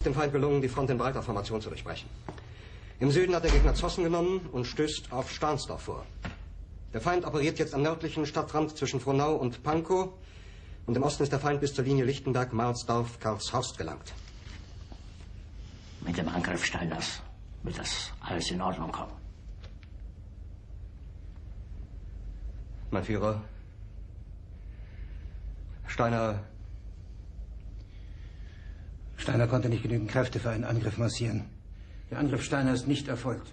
dem Feind gelungen, die Front in breiter Formation zu durchbrechen. Im Süden hat der Gegner Zossen genommen und stößt auf Stahnsdorf vor. Der Feind operiert jetzt am nördlichen Stadtrand zwischen Frohnau und Pankow. Und im Osten ist der Feind bis zur Linie Lichtenberg-Marsdorf-Karlshorst gelangt. Mit dem Angriff Steiners wird das alles in Ordnung kommen. Mein Führer, Steiner konnte nicht genügend Kräfte für einen Angriff massieren. Der Angriff Steiner ist nicht erfolgt.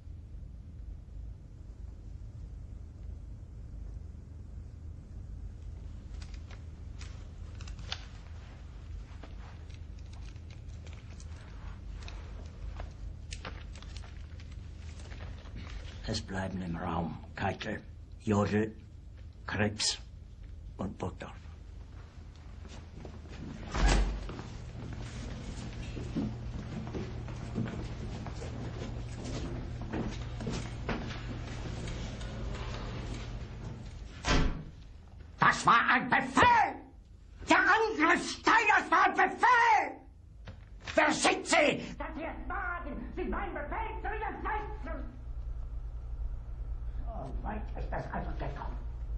Es bleiben im Raum Keitel, Jodl, Krebs und Burgdorf. Das war ein Befehl! Der Angriff Steiners war ein Befehl! Wer sind Sie, dass Sie es wagen, sich meinen Befehl zu widersetzen? So weit ist das also gekommen.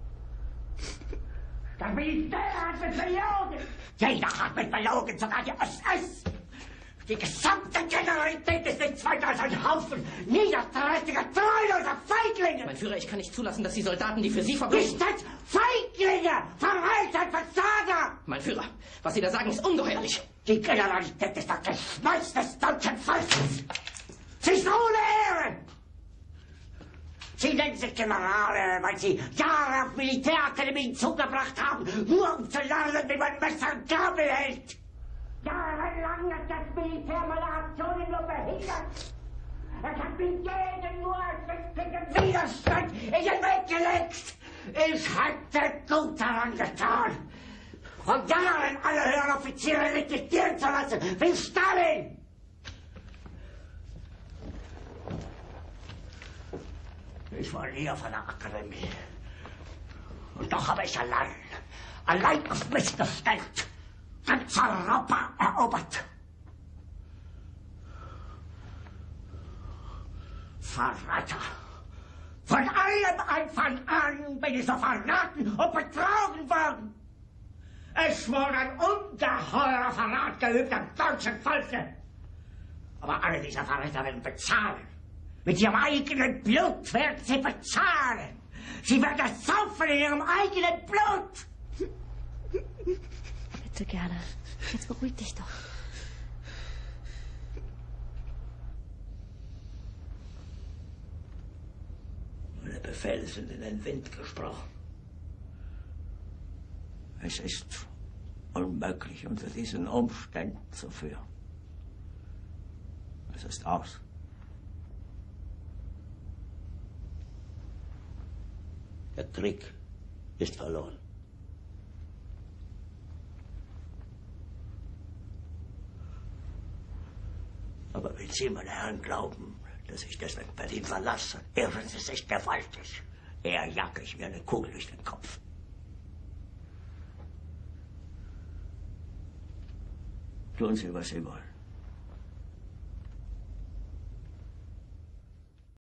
Das Militär hat mich belogen! Jeder hat mich belogen, sogar die SS! Die gesamte Generalität ist nichts weiter als ein Haufen niederträchtiger, treuloser Feiglinge! Mein Führer, ich kann nicht zulassen, dass die Soldaten, die für Sie verbringen... Nicht als Feiglinge! Verreiter, Versager! Mein Führer, was Sie da sagen, ist ungeheuerlich. Die Generalität ist das Geschmeiß des deutschen Volkes! Sie ist ohne Ehre! Sie nennen sich Generale, weil Sie Jahre auf Militärakademien zugebracht haben, nur um zu lernen, wie man Messer und Gabel hält! Jahrelang hat das Militär meine Aktionen nur behindert. Es hat mir jeden nur als wichtigen Widerstand in den Weg gelegt. Ich hätte gut daran getan, von Jahren alle höheren Offiziere rekrutieren zu lassen, wie Stalin. Ich war nie auf einer Akademie. Und doch habe ich allein auf mich gestellt, ganz Europa erobert. Verräter! Von allem Anfang an bin ich so verraten und betrogen worden. Es wurde ein ungeheurer Verrat geübt am deutschen Volke. Aber alle diese Verräter werden bezahlen. Mit ihrem eigenen Blut werden sie bezahlen. Sie werden es saufen in ihrem eigenen Blut. Bitte gerne. Jetzt beruhig dich doch. Meine Befehle sind in den Wind gesprochen. Es ist unmöglich, unter diesen Umständen zu führen. Es ist aus. Der Krieg ist verloren. Aber wenn Sie, meine Herren, glauben, dass ich deswegen Berlin verlasse, irren Sie sich gewaltig. Eher jage ich mir eine Kugel durch den Kopf. Tun Sie, was Sie wollen.